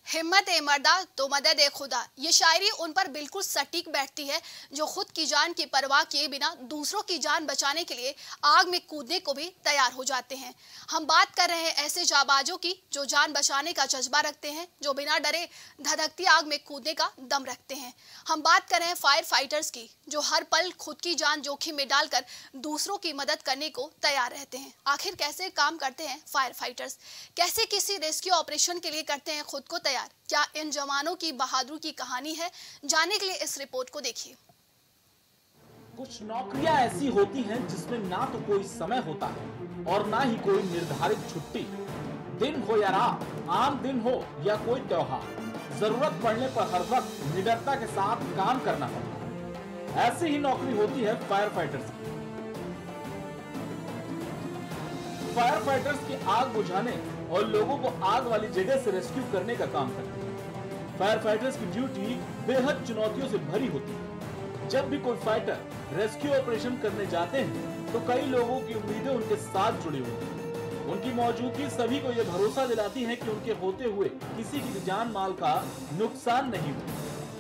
हिम्मत ए मर्दा तो मदद ए खुदा, ये शायरी उन पर बिल्कुल सटीक बैठती है जो खुद की जान की परवाह किए बिना दूसरों की जान बचाने के लिए आग में कूदने को भी तैयार हो जाते हैं। हम बात कर रहे हैं ऐसे जाबाजों की जो जान बचाने का जज्बा रखते हैं, जो बिना डरे धधकती आग में कूदने का दम रखते हैं। हम बात कर रहे हैं फायर फाइटर्स की, जो हर पल खुद की जान जोखिम में डालकर दूसरों की मदद करने को तैयार रहते हैं। आखिर कैसे काम करते हैं फायर फाइटर्स, कैसे किसी रेस्क्यू ऑपरेशन के लिए करते हैं खुद को तैयार, क्या इन जवानों की बहादुरी की कहानी है? जानने के लिए इस रिपोर्ट को देखिए। कुछ नौकरियां ऐसी होती हैं जिसमें ना तो कोई समय होता है और ना ही कोई निर्धारित छुट्टी। दिन हो या रात, आम दिन हो या कोई त्योहार, जरूरत पड़ने पर हर वक्त निडरता के साथ काम करना पड़ता है। ऐसी ही नौकरी होती है फायर फाइटर्स की। फायर फाइटर्स की आग बुझाने और लोगों को आग वाली जगह से रेस्क्यू करने का काम करते हैं। फायर फाइटर्स की ड्यूटी बेहद चुनौतियों से भरी होती है। जब भी कोई फाइटर रेस्क्यू ऑपरेशन करने जाते हैं तो कई लोगों की उम्मीदें उनके साथ जुड़ी हुई हैं। उनकी मौजूदगी सभी को यह भरोसा दिलाती है कि उनके होते हुए किसी की जान माल का नुकसान नहीं हुआ।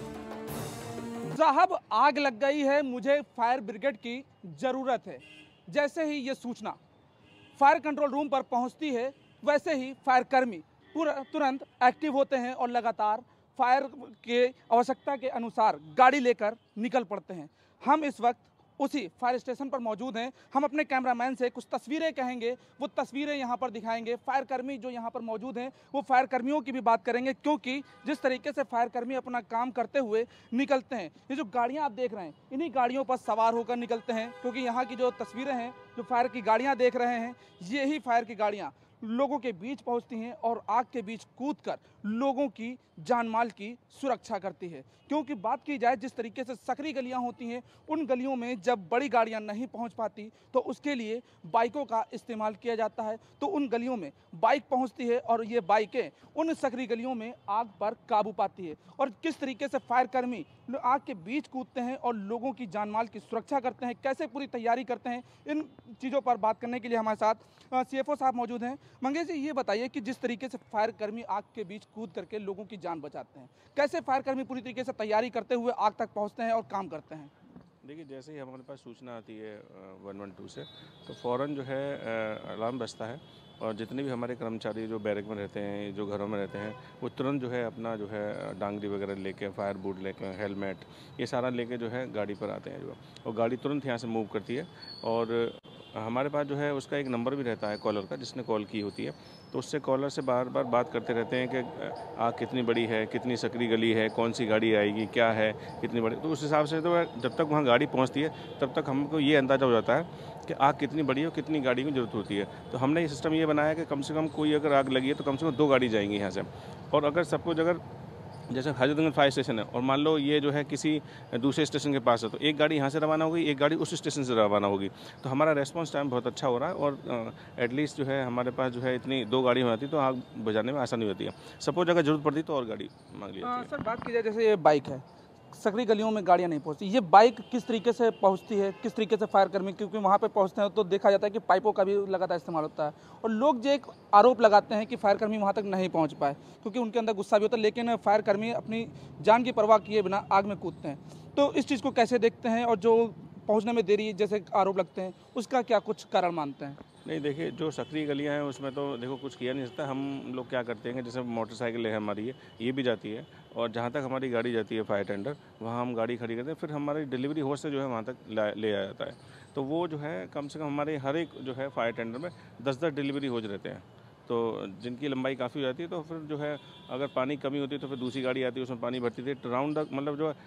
साहब, आग लग गई है, मुझे फायर ब्रिगेड की जरूरत है। जैसे ही ये सूचना फायर कंट्रोल रूम पर पहुंचती है, वैसे ही फायर कर्मी तुरंत एक्टिव होते हैं और लगातार फायर के आवश्यकता के अनुसार गाड़ी लेकर निकल पड़ते हैं। हम इस वक्त उसी फायर स्टेशन पर मौजूद हैं। हम अपने कैमरामैन से कुछ तस्वीरें कहेंगे, वो तस्वीरें यहाँ पर दिखाएंगे। फायर कर्मी जो यहाँ पर मौजूद हैं वो फायर कर्मियों की भी बात करेंगे, क्योंकि जिस तरीके से फायर कर्मी अपना काम करते हुए निकलते हैं, ये जो गाड़ियाँ आप देख रहे हैं, इन्हीं गाड़ियों पर सवार होकर निकलते हैं। क्योंकि यहाँ की जो तस्वीरें हैं, जो फायर की गाड़ियाँ देख रहे हैं, ये ही फायर की गाड़ियाँ लोगों के बीच पहुंचती हैं और आग के बीच कूदकर लोगों की जान माल की सुरक्षा करती है। क्योंकि बात की जाए, जिस तरीके से सकरी गलियां होती हैं, उन गलियों में जब बड़ी गाड़ियां नहीं पहुंच पाती तो उसके लिए बाइकों का इस्तेमाल किया जाता है। तो उन गलियों में बाइक पहुंचती है और ये बाइकें उन सकरी गलियों में आग पर काबू पाती है। और किस तरीके से फायर कर्मी आग के बीच कूदते हैं और लोगों की जान माल की सुरक्षा करते हैं, कैसे पूरी तैयारी करते हैं, इन चीज़ों पर बात करने के लिए हमारे साथ CFO साहब मौजूद हैं। मंगेश जी, ये बताइए कि जिस तरीके से फायर कर्मी आग के बीच कूद करके लोगों की जान बचाते हैं, कैसे फायर कर्मी पूरी तरीके से तैयारी करते हुए आग तक पहुंचते हैं और काम करते हैं? देखिए, जैसे ही हमारे पास सूचना आती है 112 से, तो फ़ौरन जो है अलार्म बजता है और जितने भी हमारे कर्मचारी जो बैरक में रहते हैं, जो घरों में रहते हैं, वो तुरंत जो है अपना जो है डांगरी वगैरह लेके, फायर बूट लेके, हेलमेट, ये सारा लेके जो है गाड़ी पर आते हैं जो, और गाड़ी तुरंत यहाँ से मूव करती है। और हमारे पास जो है उसका एक नंबर भी रहता है कॉलर का, जिसने कॉल की होती है, तो उससे कॉलर से बार बार बात करते रहते हैं कि आग कितनी बड़ी है, कितनी सकरी गली है, कौन सी गाड़ी आएगी, क्या है, कितनी बड़ी। तो उस हिसाब से तो जब तक वहाँ गाड़ी पहुँचती है तब तक हमको ये अंदाज़ा हो जाता है कि आग कितनी बड़ी है और कितनी गाड़ी की ज़रूरत होती है। तो हमने ये सिस्टम ये बनाया कि कम से कम कोई अगर आग लगी है तो कम से कम 2 गाड़ी जाएंगी यहाँ से। और अगर सपोज अगर जैसे हजरतगंज फायर स्टेशन है और मान लो ये जो है किसी दूसरे स्टेशन के पास है, तो एक गाड़ी यहाँ से रवाना होगी, एक गाड़ी उस स्टेशन से रवाना होगी। तो हमारा रेस्पॉन्स टाइम बहुत अच्छा हो रहा है और एटलीस्ट जो है हमारे पास जो है इतनी 2 गाड़ी हो जाती तो आग बुझाने में आसानी होती है। सपोज अगर ज़रूरत पड़ती तो और गाड़ी मांग ली जाती है। सर, बात की जाए, जैसे ये बाइक है, सकरी गलियों में गाड़ियां नहीं पहुंचती, ये बाइक किस तरीके से पहुंचती है, किस तरीके से फायर कर्मी, क्योंकि वहां पे पहुंचते हैं तो देखा जाता है कि पाइपों का भी लगातार इस्तेमाल होता है और लोग जो एक आरोप लगाते हैं कि फायर कर्मी वहां तक नहीं पहुंच पाए क्योंकि उनके अंदर गुस्सा भी होता है, लेकिन फायर कर्मी अपनी जान की परवाह किए बिना आग में कूदते हैं। तो इस चीज़ को कैसे देखते हैं और जो पहुँचने में देरी जैसे आरोप लगते हैं, उसका क्या कुछ कारण मानते हैं? नहीं, देखिए, जो सकरी गलियां हैं उसमें तो देखो कुछ किया नहीं सकता। हम लोग क्या करते हैं कि जैसे मोटरसाइकिल है हमारी, ये भी जाती है और जहाँ तक हमारी गाड़ी जाती है फायर टेंडर, वहाँ हम गाड़ी खड़ी करते हैं, फिर हमारी डिलीवरी होस्ट से जो है वहाँ तक ले आया जाता है। तो वो जो है कम से कम हमारे हर एक जो है फायर टेंडर में 10-10 डिलीवरी होज रहते हैं, तो जिनकी लंबाई काफ़ी हो जाती है। तो फिर जो है अगर पानी कमी होती है तो फिर दूसरी गाड़ी आती है, उसमें पानी भरती थी, तो राउंड द मतलब जो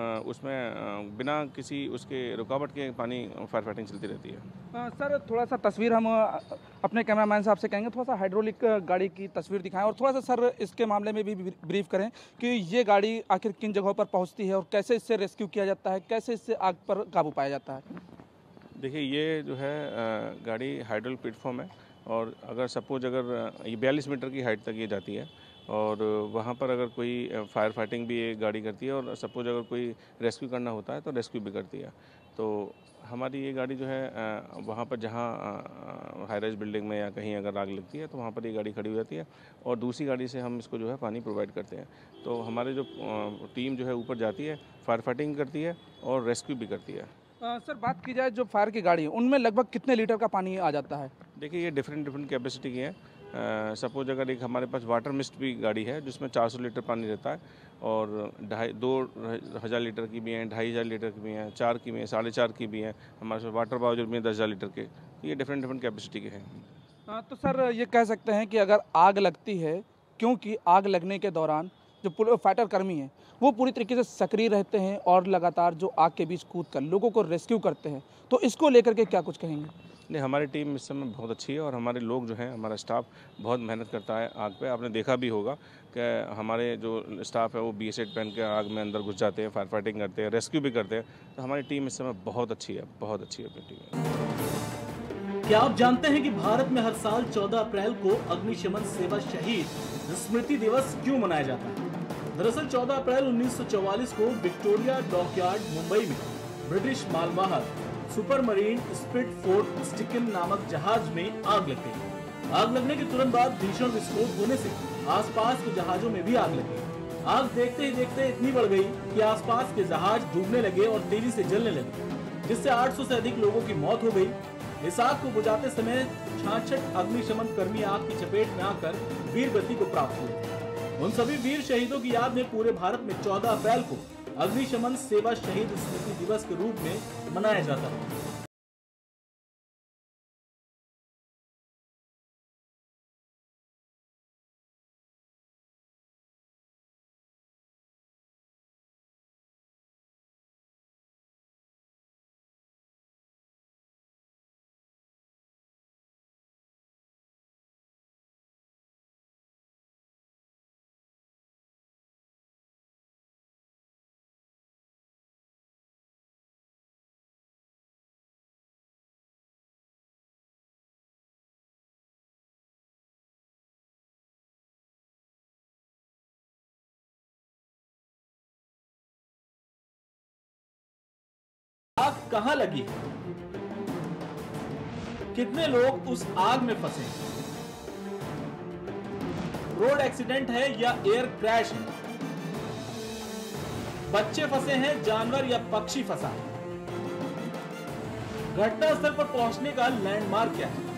उसमें बिना किसी उसके रुकावट के पानी फायर फाइटिंग चलती रहती है। सर, थोड़ा सा तस्वीर हम अपने कैमरामैन साहब से कहेंगे, थोड़ा सा हाइड्रोलिक गाड़ी की तस्वीर दिखाएं और थोड़ा सा सर इसके मामले में भी ब्रीफ करें कि ये गाड़ी आखिर किन जगहों पर पहुंचती है और कैसे इससे रेस्क्यू किया जाता है, कैसे इससे आग पर काबू पाया जाता है। देखिए, ये जो है गाड़ी हाइड्रोलिक प्लेटफॉर्म है और अगर सपोज अगर ये 42 मीटर की हाइट तक ये जाती है और वहाँ पर अगर कोई फायर फाइटिंग भी ये गाड़ी करती है और सपोज अगर कोई रेस्क्यू करना होता है तो रेस्क्यू भी करती है। तो हमारी ये गाड़ी जो है वहाँ पर जहाँ हाई राइज बिल्डिंग में या कहीं अगर आग लगती है तो वहाँ पर ये गाड़ी खड़ी हो जाती है और दूसरी गाड़ी से हम इसको जो है पानी प्रोवाइड करते हैं। तो हमारे जो टीम जो है ऊपर जाती है, फायर फाइटिंग करती है और रेस्क्यू भी करती है। सर बात की जाए जो फायर की गाड़ी है उनमें लगभग कितने लीटर का पानी आ जाता है? देखिए ये डिफरेंट कैपेसिटी की है। सपोज अगर एक हमारे पास वाटर मिस्ट भी गाड़ी है जिसमें 400 लीटर पानी रहता है और 2,500 लीटर की भी हैं, 2,500 लीटर की भी हैं, 4 की भी हैं, 4.5 की भी हैं, हमारे पास वाटर बाउजर भी हैं 10,000 लीटर के। तो ये डिफरेंट कैपेसिटी के हैं। तो सर ये कह सकते हैं कि अगर आग लगती है, क्योंकि आग लगने के दौरान जो फाइटर कर्मी हैं वो पूरी तरीके से सक्रिय रहते हैं और लगातार जो आग के बीच कूद कर लोगों को रेस्क्यू करते हैं, तो इसको लेकर के क्या कुछ कहेंगे? नहीं, हमारी टीम इस समय बहुत अच्छी है और हमारे लोग जो हैं, हमारा स्टाफ बहुत मेहनत करता है आग पे। आपने देखा भी होगा कि हमारे जो स्टाफ है वो BSET पहन के आग में अंदर घुस जाते हैं, फायर फाइटिंग करते हैं, रेस्क्यू भी करते हैं। तो हमारी टीम इस समय बहुत अच्छी है, बहुत अच्छी है अपनी टीम। क्या आप जानते हैं कि भारत में हर साल 14 अप्रैल को अग्निशमन सेवा शहीद स्मृति दिवस क्यों मनाया जाता है? दरअसल 14 अप्रैल 1944 को विक्टोरिया डॉकयार्ड मुंबई में ब्रिटिश मालवाहक सुपरमरीन स्पिटफोर्ड स्टिकन नामक जहाज में आग लग गई। आग लगने के तुरंत बाद भीषण विस्फोट होने से आसपास के जहाजों में भी आग लग गई। आग देखते ही देखते इतनी बढ़ गई कि आसपास के जहाज डूबने लगे और तेजी से जलने लगे, जिससे 800 से अधिक लोगों की मौत हो गई। इस आग को बुझाते समय 66 अग्निशमन कर्मी आग की चपेट में आकर वीर गति को प्राप्त हुए। उन सभी वीर शहीदों की याद में पूरे भारत में 14 अप्रैल को अग्निशमन सेवा शहीद स्मृति दिवस के रूप में मनाया जाता है। आग कहां लगी? कितने लोग उस आग में फंसे? रोड एक्सीडेंट है या एयर क्रैश है? बच्चे फंसे हैं, जानवर या पक्षी फंसा है? घटना स्थल पर पहुंचने का लैंडमार्क क्या है?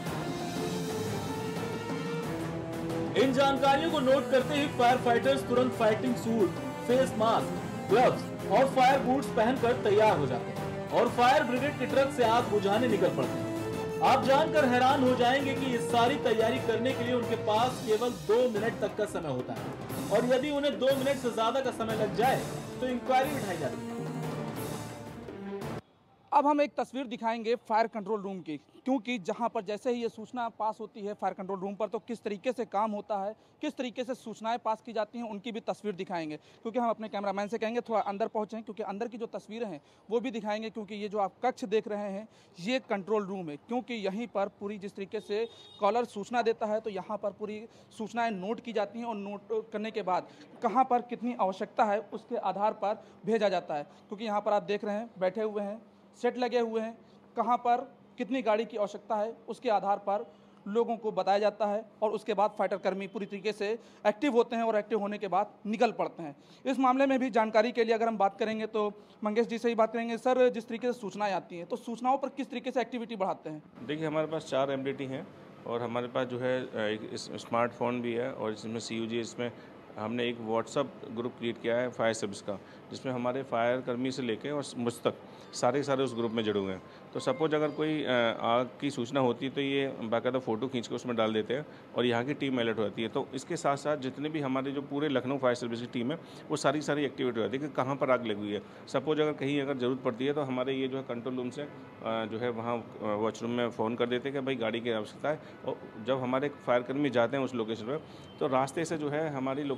इन जानकारियों को नोट करते ही फायर फाइटर्स तुरंत fighting suit, face mask, gloves और फायर बूट्स पहनकर तैयार हो जाते हैं और फायर ब्रिगेड के ट्रक से आग बुझाने निकल पड़ते हैं। आप जानकर हैरान हो जाएंगे कि ये सारी तैयारी करने के लिए उनके पास केवल 2 मिनट तक का समय होता है और यदि उन्हें 2 मिनट से ज्यादा का समय लग जाए तो इंक्वायरी उठाई जाती है। अब हम एक तस्वीर दिखाएंगे फायर कंट्रोल रूम की, क्योंकि जहां पर जैसे ही ये सूचना पास होती है फायर कंट्रोल रूम पर तो किस तरीके से काम होता है, किस तरीके से सूचनाएं पास की जाती हैं, उनकी भी तस्वीर दिखाएंगे। क्योंकि हम अपने कैमरामैन से कहेंगे थोड़ा अंदर पहुंचें, क्योंकि अंदर की जो तस्वीरें हैं वो भी दिखाएंगे। क्योंकि ये जो आप कक्ष देख रहे हैं ये कंट्रोल रूम है, क्योंकि यहीं पर पूरी जिस तरीके से कॉलर सूचना देता है तो यहाँ पर पूरी सूचनाएँ नोट की जाती हैं और नोट करने के बाद कहाँ पर कितनी आवश्यकता है उसके आधार पर भेजा जाता है। क्योंकि यहाँ पर आप देख रहे हैं बैठे हुए हैं, सेट लगे हुए हैं, कहाँ पर कितनी गाड़ी की आवश्यकता है उसके आधार पर लोगों को बताया जाता है और उसके बाद फाइटर कर्मी पूरी तरीके से एक्टिव होते हैं और एक्टिव होने के बाद निकल पड़ते हैं। इस मामले में भी जानकारी के लिए अगर हम बात करेंगे तो मंगेश जी से ही बात करेंगे। सर, जिस तरीके से सूचनाएं आती हैं तो सूचनाओं पर किस तरीके से एक्टिविटी बढ़ाते हैं? देखिए, हमारे पास 4 MDT हैं और हमारे पास जो है एक स्मार्टफोन भी है और इसमें CUG, इसमें हमने एक व्हाट्सअप ग्रुप क्रिएट किया है फायर सर्विस का, जिसमें हमारे फायर कर्मी से लेके और मुझ तक सारे उस ग्रुप में जुड़े हुए हैं। तो सपोज अगर कोई आग की सूचना होती है तो ये बाकायदा फ़ोटो खींच के उसमें डाल देते हैं और यहाँ की टीम अलर्ट हो जाती है। तो इसके साथ साथ जितने भी हमारे जो पूरे लखनऊ फायर सर्विस की टीम है वो सारी एक्टिविटी हो जाती है कि कहाँ पर आग लगी हुई है। सपोज अगर कहीं अगर ज़रूरत पड़ती है तो हमारे ये जो है कंट्रोल रूम से जो है वहाँ वॉचरूम में फ़ोन कर देते हैं कि भाई गाड़ी की आवश्यकता है, और जब हमारे फायर कर्मी जाते हैं उस लोकेशन पर तो रास्ते से जो है हमारी लोकेशन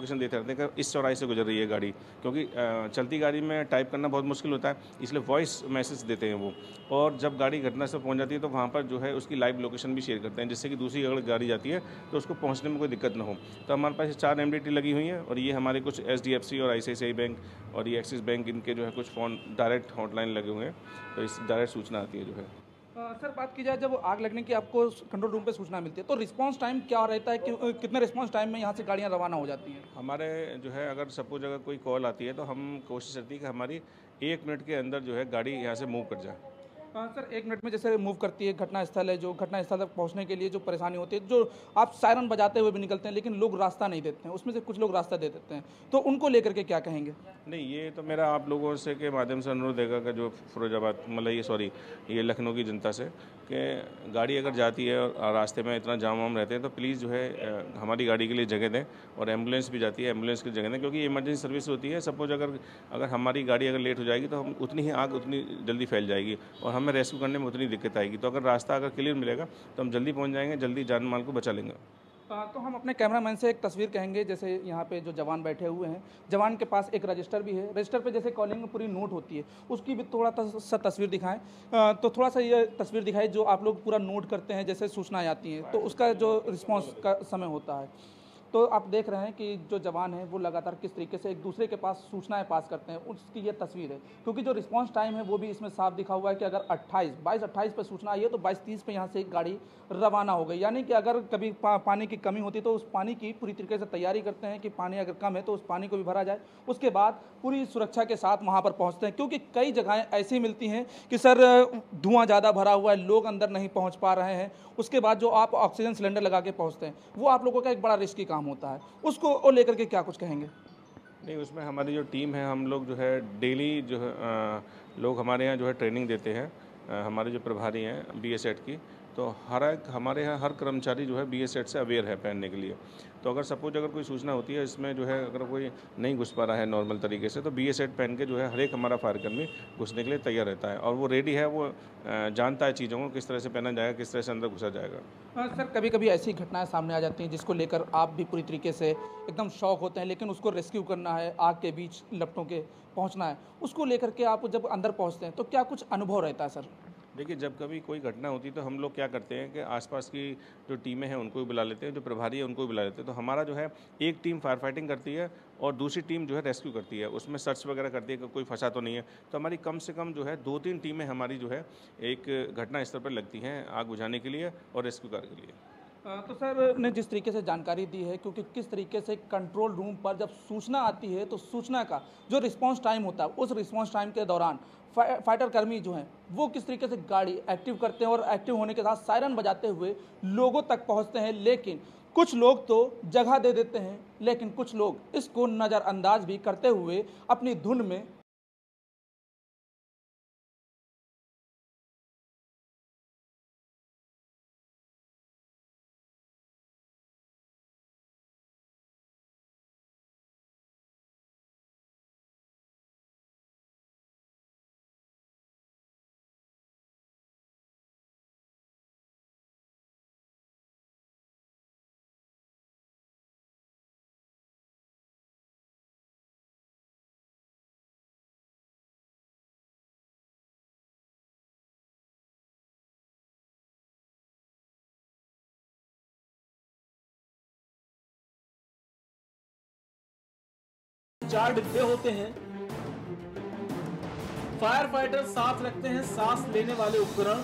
लोकेशन देते रहते हैं कि इस चौराहे से गुजर रही है गाड़ी, क्योंकि चलती गाड़ी में टाइप करना बहुत मुश्किल होता है, इसलिए वॉइस मैसेज देते हैं वो। और जब गाड़ी घटनास्थल पहुंच जाती है तो वहाँ पर जो है उसकी लाइव लोकेशन भी शेयर करते हैं, जिससे कि दूसरी अगर गाड़ी जाती है तो उसको पहुँचने में कोई दिक्कत ना हो। तो हमारे पास 4 MDT लगी हुई हैं, और ये हमारे कुछ SDFC और ICICI बैंक और ये एक्सिस बैंक, इनके जो है कुछ फ़ोन डायरेक्ट हॉटलाइन लगे हुए हैं, तो इस डायरेक्ट सूचना आती है जो है। सर, बात की जाए जब आग लगने की आपको कंट्रोल रूम पे सूचना मिलती है तो रिस्पांस टाइम क्या रहता है कि कितने रिस्पांस टाइम में यहाँ से गाड़ियाँ रवाना हो जाती हैं? हमारे जो है अगर सपोज अगर कोई कॉल आती है तो हम कोशिश करती है कि हमारी 1 मिनट के अंदर जो है गाड़ी यहाँ से मूव कर जाए। सर, 1 मिनट में जैसे मूव करती है, घटनास्थल है, जो घटनास्थल तक पहुंचने के लिए जो परेशानी होती है, जो आप सायरन बजाते हुए भी निकलते हैं लेकिन लोग रास्ता नहीं देते हैं, उसमें से कुछ लोग रास्ता दे देते हैं, तो उनको लेकर के क्या कहेंगे? नहीं, ये तो मेरा आप लोगों से के माध्यम से अनुरोध है कि जो फिरोजाबाद मतलब ये लखनऊ की जनता से, कि गाड़ी अगर जाती है और रास्ते में इतना जाम वाम रहते हैं तो प्लीज़ जो है हमारी गाड़ी के लिए जगह दें, और एम्बुलेंस भी जाती है, एम्बुलेंस की जगह दें, क्योंकि इमरजेंसी सर्विस होती है। सपोज अगर हमारी गाड़ी अगर लेट हो जाएगी तो हम उतनी ही आग उतनी जल्दी फैल जाएगी और हमें रेस्क्यू करने में उतनी दिक्कत आएगी। तो अगर रास्ता अगर क्लियर मिलेगा तो हम जल्दी पहुँच जाएंगे, जल्दी जान माल को बचा लेंगे। तो हम अपने कैमरामैन से एक तस्वीर कहेंगे, जैसे यहाँ पे जो जवान बैठे हुए हैं, जवान के पास एक रजिस्टर भी है, रजिस्टर पे जैसे कॉलिंग में पूरी नोट होती है, उसकी भी थोड़ा सा तस्वीर दिखाएं। तो थोड़ा सा ये तस्वीर दिखाएं जो आप लोग पूरा नोट करते हैं, जैसे सूचनाएं आती हैं तो उसका जो रिस्पॉन्स का समय होता है। तो आप देख रहे हैं कि जो जवान हैं वो लगातार किस तरीके से एक दूसरे के पास सूचनाएं पास करते हैं, उसकी ये तस्वीर है। क्योंकि जो रिस्पांस टाइम है वो भी इसमें साफ दिखा हुआ है कि अगर 22-28 पर सूचना आई है तो 22:30 पे यहाँ से एक गाड़ी रवाना हो गई। यानी कि अगर कभी पानी की कमी होती है तो उस पानी की पूरी तरीके से तैयारी करते हैं कि पानी अगर कम है तो उस पानी को भी भरा जाए, उसके बाद पूरी सुरक्षा के साथ वहाँ पर पहुँचते हैं। क्योंकि कई जगहें ऐसी मिलती हैं कि सर धुआँ ज़्यादा भरा हुआ है, लोग अंदर नहीं पहुँच पा रहे हैं, उसके बाद जो आप ऑक्सीजन सिलेंडर लगा के पहुँचते हैं वो आप लोगों का एक बड़ा रिस्की काम होता है, उसको लेकर के क्या कुछ कहेंगे? नहीं, उसमें हमारी जो टीम है, हम लोग जो है डेली जो है लोग हमारे यहाँ जो है ट्रेनिंग देते हैं, हमारे जो प्रभारी हैं BSET की, तो हमारे यहाँ हर कर्मचारी जो है BSET से अवेयर है पहनने के लिए। तो अगर सपोज अगर कोई सूचना होती है इसमें जो है अगर कोई नहीं घुस पा रहा है नॉर्मल तरीके से, तो BSET पहन के जो है हर एक हमारा फायरकर्मी घुसने के लिए तैयार रहता है, और वो रेडी है, वो जानता है चीज़ों को किस तरह से पहना जाएगा, किस तरह से अंदर घुसा जाएगा। सर, कभी कभी ऐसी घटनाएं सामने आ जाती हैं जिसको लेकर आप भी पूरी तरीके से एकदम शॉक होते हैं, लेकिन उसको रेस्क्यू करना है, आग के बीच लपटों के पहुंचना है, उसको लेकर के आप जब अंदर पहुंचते हैं तो क्या कुछ अनुभव रहता है? सर देखिए, जब कभी कोई घटना होती है तो हम लोग क्या करते हैं कि आसपास की जो टीमें हैं उनको भी बुला लेते हैं, जो प्रभारी है उनको भी बुला लेते हैं। तो हमारा जो है एक टीम फायर फाइटिंग करती है और दूसरी टीम जो है रेस्क्यू करती है, उसमें सर्च वगैरह करती है कि कोई फंसा तो नहीं है। तो हमारी कम से कम जो है 2-3 टीमें हमारी जो है एक घटना स्थल पर लगती हैं आग बुझाने के लिए और रेस्क्यू कार्य के लिए। तो सर ने जिस तरीके से जानकारी दी है, क्योंकि किस तरीके से कंट्रोल रूम पर जब सूचना आती है तो सूचना का जो रिस्पांस टाइम होता है, उस रिस्पांस टाइम के दौरान फाइटर कर्मी जो हैं वो किस तरीके से गाड़ी एक्टिव करते हैं और एक्टिव होने के साथ सायरन बजाते हुए लोगों तक पहुंचते हैं। लेकिन कुछ लोग तो जगह दे देते हैं, लेकिन कुछ लोग इसको नज़रअंदाज भी करते हुए अपनी धुन में चार डिब्बे होते हैं। फायर फाइटर साथ रखते हैं सांस लेने वाले उपकरण,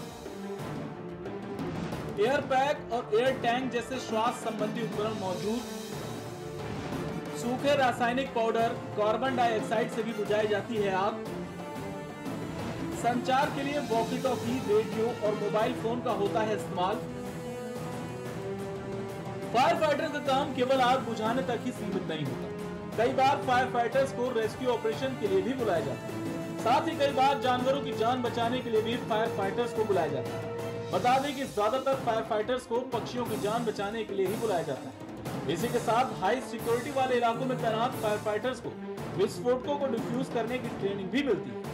एयर पैक और एयर टैंक जैसे श्वास संबंधी उपकरण मौजूद। सूखे रासायनिक पाउडर, कार्बन डाइऑक्साइड से भी बुझाई जाती है आग। संचार के लिए वॉकी टॉकी, रेडियो और मोबाइल फोन का होता है इस्तेमाल। फायर फाइटर का काम केवल आग बुझाने तक ही सीमित नहीं होता, कई बार फायर फाइटर्स को रेस्क्यू ऑपरेशन के लिए भी बुलाया जाता है। साथ ही कई बार जानवरों की जान बचाने के लिए भी फायर फाइटर्स को बुलाया जाता है। बता दें कि ज्यादातर फायर फाइटर्स को पक्षियों की जान बचाने के लिए ही बुलाया जाता है। इसी के साथ हाई सिक्योरिटी वाले इलाकों में तैनात फायर फाइटर्स को विस्फोटकों को डिफ्यूज करने की ट्रेनिंग भी मिलती है।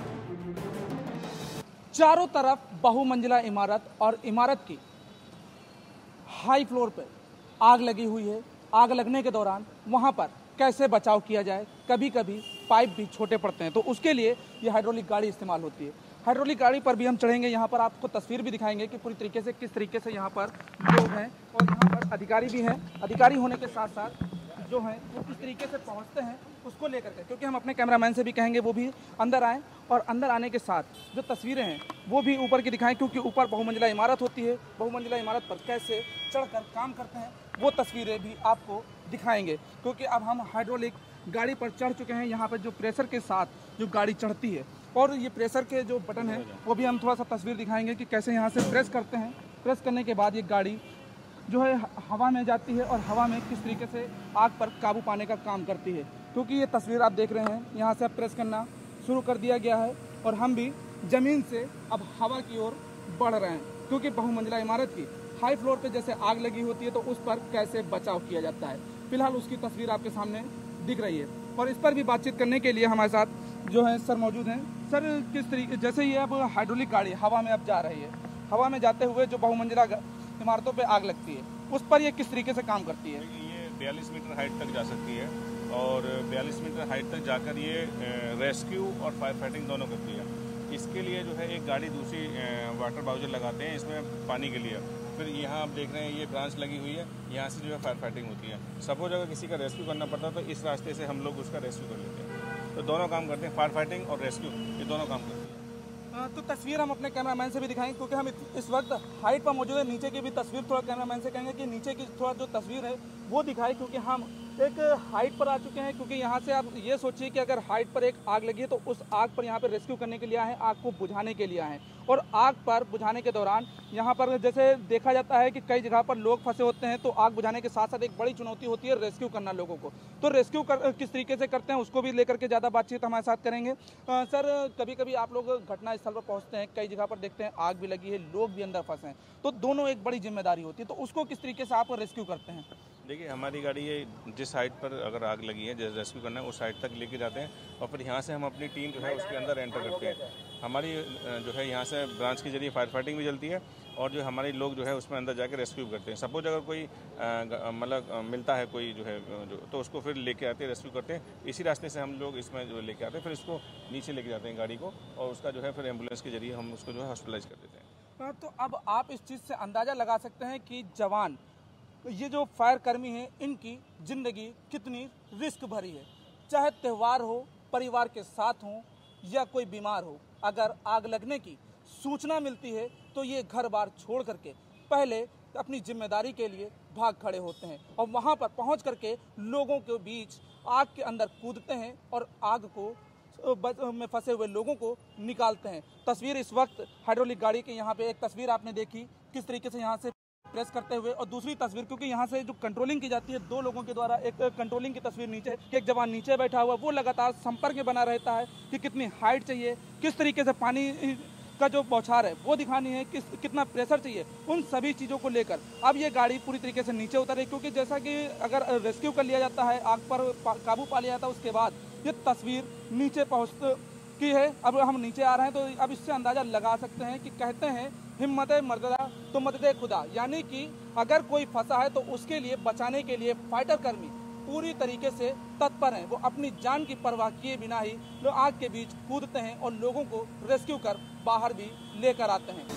चारों तरफ बहुमंजिला इमारत और इमारत की हाई फ्लोर पर आग लगी हुई है। आग लगने के दौरान वहां पर कैसे बचाव किया जाए। कभी कभी पाइप भी छोटे पड़ते हैं, तो उसके लिए ये हाइड्रोलिक गाड़ी इस्तेमाल होती है। हाइड्रोलिक गाड़ी पर भी हम चढ़ेंगे, यहाँ पर आपको तस्वीर भी दिखाएंगे कि पूरी तरीके से किस तरीके से यहाँ पर लोग हैं और यहाँ पर अधिकारी भी हैं। अधिकारी होने के साथ साथ जो हैं वो किस तरीके से पहुँचते हैं उसको लेकर के, क्योंकि हम अपने कैमरामैन से भी कहेंगे वो भी अंदर आएँ और अंदर आने के साथ जो तस्वीरें हैं वो भी ऊपर की दिखाएं, क्योंकि ऊपर बहुमंजिला इमारत होती है। बहुमंजिला इमारत पर कैसे चढ़कर काम करते हैं वो तस्वीरें भी आपको दिखाएंगे, क्योंकि अब हम हाइड्रोलिक गाड़ी पर चढ़ चुके हैं। यहाँ पर जो प्रेशर के साथ जो गाड़ी चढ़ती है और ये प्रेशर के जो बटन है वो भी हम थोड़ा सा तस्वीर दिखाएंगे कि कैसे यहाँ से प्रेस करते हैं। प्रेस करने के बाद ये गाड़ी जो है हवा में जाती है और हवा में किस तरीके से आग पर काबू पाने का काम करती है। क्योंकि ये तस्वीर आप देख रहे हैं, यहाँ से अब प्रेस करना शुरू कर दिया गया है और हम भी ज़मीन से अब हवा की ओर बढ़ रहे हैं, क्योंकि बहुमंजिला इमारत की हाई फ्लोर पे जैसे आग लगी होती है तो उस पर कैसे बचाव किया जाता है। फिलहाल उसकी तस्वीर आपके सामने दिख रही है और इस पर भी बातचीत करने के लिए हमारे साथ जो है सर मौजूद हैं। सर, किस तरीके जैसे ये अब हाइड्रोलिक गाड़ी हवा में अब जा रही है, हवा में जाते हुए जो बहुमंजिला इमारतों पे आग लगती है उस पर ये किस तरीके से काम करती है? ये 42 मीटर हाइट तक जा सकती है और 42 मीटर हाइट तक जाकर ये रेस्क्यू और फायर फाइटिंग दोनों करती है। इसके लिए जो है एक गाड़ी दूसरी वाटर बाउजर लगाते हैं इसमें पानी के लिए। फिर यहाँ आप देख रहे हैं ये ब्रांच लगी हुई है, यहाँ से जो है फायर फाइटिंग होती है। सपोज अगर किसी का रेस्क्यू करना पड़ता है तो इस रास्ते से हम लोग उसका रेस्क्यू कर लेते हैं। तो दोनों काम करते हैं, फायर फाइटिंग और रेस्क्यू, ये दोनों काम करते हैं। तो तस्वीर हम अपने कैमरामैन से भी दिखाएंगे, क्योंकि हम इस वक्त हाइट पर मौजूद है। नीचे की भी तस्वीर थोड़ा कैमरामैन से कहेंगे कि नीचे की थोड़ा जो तस्वीर है वो दिखाए, क्योंकि हम एक हाइट पर आ चुके हैं। क्योंकि यहाँ से आप ये सोचिए कि अगर हाइट पर एक आग लगी है तो उस आग पर यहाँ पर रेस्क्यू करने के लिए आए हैं, आग को बुझाने के लिए आए हैं। और आग पर बुझाने के दौरान यहाँ पर जैसे देखा जाता है कि कई जगह पर लोग फंसे होते हैं, तो आग बुझाने के साथ साथ एक बड़ी चुनौती होती है रेस्क्यू करना लोगों को। तो रेस्क्यू किस तरीके से करते हैं उसको भी लेकर के ज़्यादा बातचीत हमारे साथ करेंगे। सर, कभी कभी आप लोग घटनास्थल पर पहुँचते हैं, कई जगह पर देखते हैं आग भी लगी है, लोग भी अंदर फंसे हैं, तो दोनों एक बड़ी जिम्मेदारी होती है, तो उसको किस तरीके से आप रेस्क्यू करते हैं? देखिए, हमारी गाड़ी ये जिस साइड पर अगर आग लगी है, जैसे रेस्क्यू करना है उस साइड तक लेके जाते हैं और फिर यहाँ से हम अपनी टीम जो है उसके अंदर एंटर करते हैं। हमारी जो है यहाँ से ब्रांच के जरिए फायर फाइटिंग भी चलती है और जो हमारे लोग जो है उसमें अंदर जाके रेस्क्यू करते हैं। सपोज अगर कोई मतलब मिलता है कोई जो है तो उसको फिर लेके आते हैं, रेस्क्यू करते हैं। इसी रास्ते से हम लोग इसमें जो लेके आते हैं, फिर इसको नीचे लेके जाते हैं गाड़ी को और उसका जो है फिर एम्बुलेंस के जरिए हम उसको जो है हॉस्पिटलाइज कर देते हैं। तो अब आप इस चीज़ से अंदाज़ा लगा सकते हैं कि जवान, ये जो फायर कर्मी हैं, इनकी ज़िंदगी कितनी रिस्क भरी है। चाहे त्यौहार हो, परिवार के साथ हो या कोई बीमार हो, अगर आग लगने की सूचना मिलती है तो ये घर बार छोड़ करके पहले अपनी जिम्मेदारी के लिए भाग खड़े होते हैं और वहाँ पर पहुँच करके लोगों के बीच आग के अंदर कूदते हैं और आग को में फंसे हुए लोगों को निकालते हैं। तस्वीर इस वक्त हाइड्रोलिक गाड़ी की, यहाँ पे एक तस्वीर आपने देखी किस तरीके से यहाँ से प्रेस करते हुए, और दूसरी तस्वीर क्योंकि यहाँ से जो कंट्रोलिंग की जाती है दो लोगों के द्वारा, एक कंट्रोलिंग की तस्वीर नीचे, एक जवान नीचे बैठा हुआ, वो लगातार संपर्क में बना रहता है कि कितनी हाइट चाहिए, किस तरीके से पानी का जो बौछार है वो दिखानी है, कितना प्रेशर चाहिए, उन सभी चीज़ों को लेकर अब ये गाड़ी पूरी तरीके से नीचे उतर रही। क्योंकि जैसा कि अगर रेस्क्यू कर लिया जाता है, आग पर काबू पा लिया जाता है, उसके बाद ये तस्वीर नीचे पहुँच की है। अब हम नीचे आ रहे हैं तो अब इससे अंदाज़ा लगा सकते हैं कि कहते हैं हिम्मत मर्ददा तो मदद खुदा, यानी कि अगर कोई फंसा है तो उसके लिए बचाने के लिए फाइटर कर्मी पूरी तरीके से तत्पर हैं। वो अपनी जान की परवाह किए बिना ही लोग आग के बीच कूदते हैं और लोगों को रेस्क्यू कर बाहर भी लेकर आते हैं।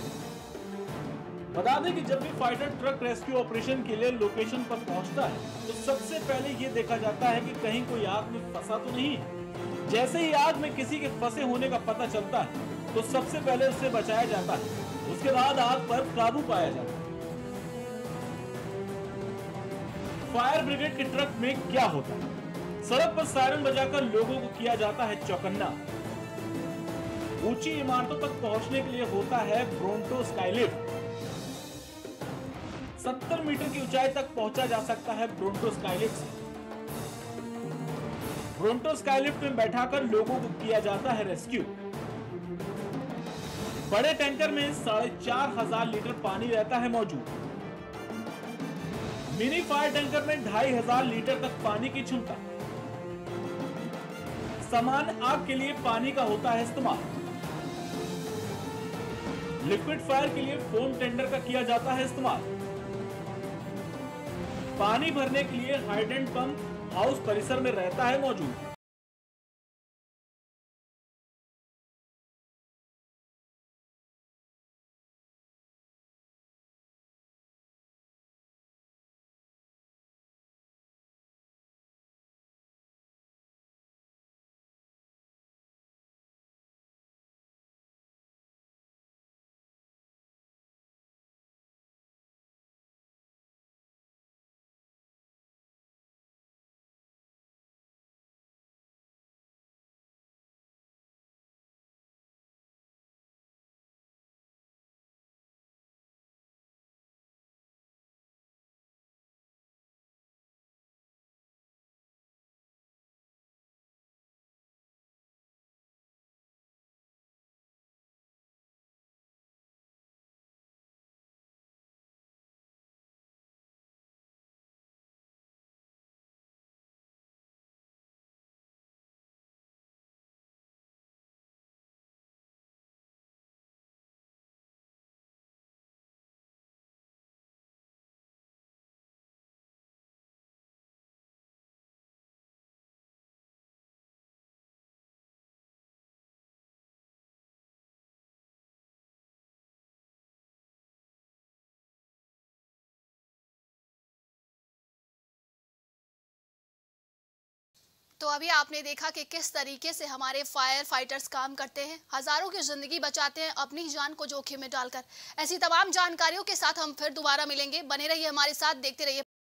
बता दें कि जब भी फाइटर ट्रक रेस्क्यू ऑपरेशन के लिए लोकेशन पर पहुंचता है तो सबसे पहले ये देखा जाता है कि कहीं कोई आग में फंसा तो नहीं है। जैसे ही आग में किसी के फंसे होने का पता चलता है तो सबसे पहले उससे बचाया जाता है, उसके बाद आग पर काबू पाया जाता है। फायर ब्रिगेड के ट्रक में क्या होता है? सड़क पर सायरन बजाकर लोगों को किया जाता है चौकन्ना। ऊंची इमारतों तक पहुंचने के लिए होता है ब्रोंटो स्काईलिफ्ट। 70 मीटर की ऊंचाई तक पहुंचा जा सकता है ब्रोंटो स्काईलिफ्ट से। ब्रोंटो स्काईलिफ्ट में बैठाकर लोगों को किया जाता है रेस्क्यू। बड़े टैंकर में 4500 लीटर पानी रहता है मौजूद। मिनी फायर टैंकर में 2500 लीटर तक पानी की क्षमता। समान आग के लिए पानी का होता है इस्तेमाल। लिक्विड फायर के लिए फोम टेंडर का किया जाता है इस्तेमाल। पानी भरने के लिए हाइड्रेंट पंप हाउस परिसर में रहता है मौजूद। तो अभी आपने देखा कि किस तरीके से हमारे फायर फाइटर्स काम करते हैं, हजारों की जिंदगी बचाते हैं अपनी जान को जोखिम में डालकर। ऐसी तमाम जानकारियों के साथ हम फिर दोबारा मिलेंगे। बने रहिए हमारे साथ, देखते रहिए।